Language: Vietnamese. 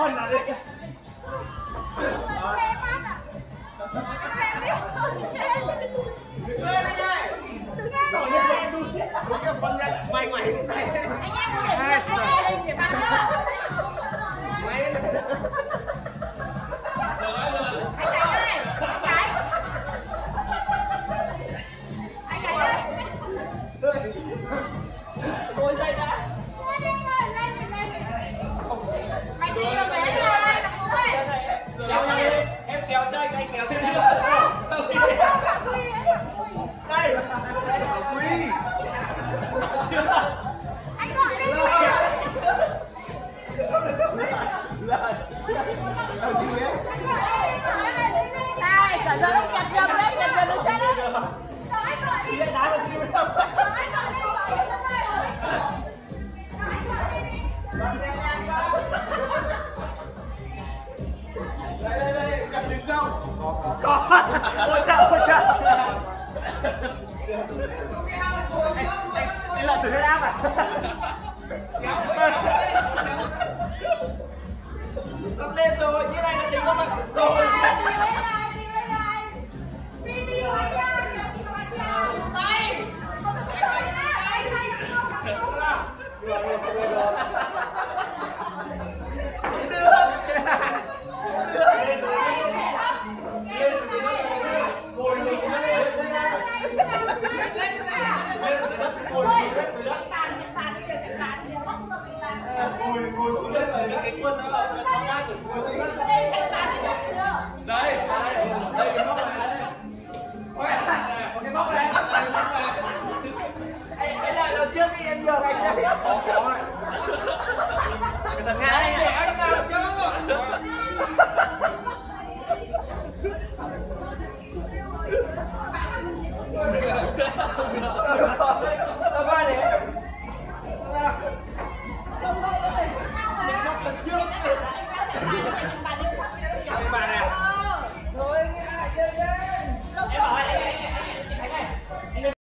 quần là gì? Lên đây này. Rồi nha em đu. Cái con này ngoài ngoài cái này. Anh em có thể để bằng đó. Mày anh chạy đây. Anh chạy đây. Tôi dậy đã. Mày đi đâu đấy rồi, thằng Phú ơi. Kéo đi, em kéo chơi, anh kéo chơi. Đây, đây là Quý. Anh gọi đi. Này, cẩn thận ông kẹp nhầm đấy, kẹp nhầm đứng trên đấy. Anh gọi đi. Đá vào chim không? Anh gọi đi, gọi đi chân đây. Anh gọi đi đi. Đây, gặp đứng không? Có. Ôi chào, ôi chào. Đây là thử huyết áp à? Sắp lên rồi, như này là tính không ạ? Rồi. Đi lên này. Đi lên nha. Đây. Không được chơi nha. Ngồi xuống lên rồi cái quân đó là con gái của ngồi xuống lên đây cái móc này đây có cái móc này cái này lần trước thì em nhờ anh đấy có cái thằng ngã này để anh làm chứ tao ba để để móc lần trước